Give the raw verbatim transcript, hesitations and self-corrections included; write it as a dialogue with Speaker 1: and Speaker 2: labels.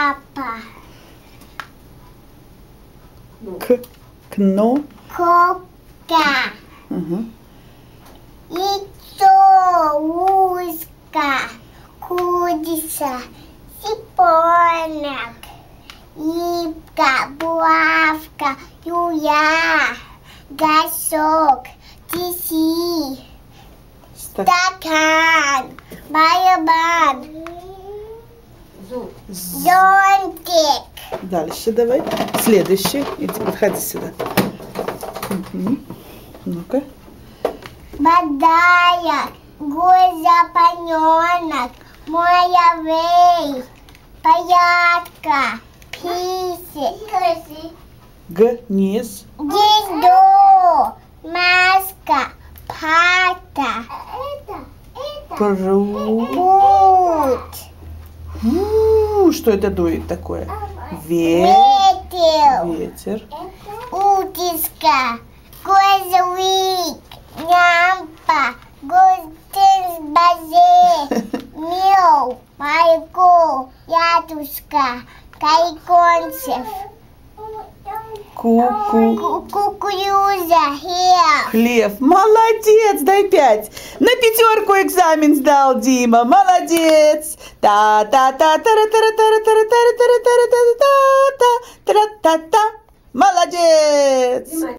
Speaker 1: Папа.
Speaker 2: К. Кно.
Speaker 1: Кока.
Speaker 2: Угу.
Speaker 1: Яйцо. Узка. Курица. Цыпленок. Рыбка. Булавка. Юля. Горшок. Тиси. Стакан. Барабан. Зонтик.
Speaker 2: Дальше давай. Следующий. Иди, подходи сюда. Угу. Ну-ка.
Speaker 1: Бадая. Гузапаненок. Моя порядка. Писик.
Speaker 2: Г. Низ.
Speaker 1: Гнездо. Маска. Пата.
Speaker 2: Пру.
Speaker 1: Путь.
Speaker 2: У, что это дует такое? Ве.
Speaker 1: Ветер.
Speaker 2: Ветер.
Speaker 1: Утиска. Грузовик. Лампа. Гостин базе. Мел. Майко. Ядушка. Кайконцев.
Speaker 2: Ку-ку.
Speaker 1: Кукуруза. Хлеб.
Speaker 2: Хлеб. Молодец, дай пять. На пятерку экзамен сдал Дима. Молодец. та та та та та та та та та та та та та та та та та. Молодец.